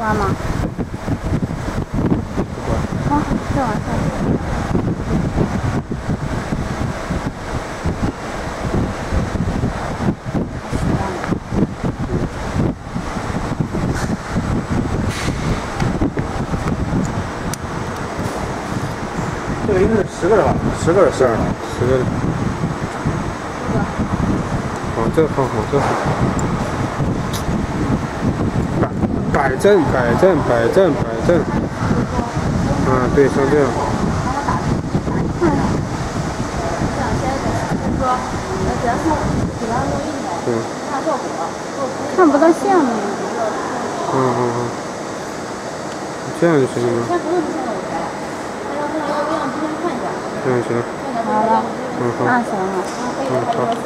关吗？ 不关。 好，再往下走。 这个应该是10个了吧？10个是12了，10个。好，这个好，这个好。摆正。啊，对，像这样。 看不到线吗？ 这样就行了吗？这样行。 好了。 好。 那行了。 好。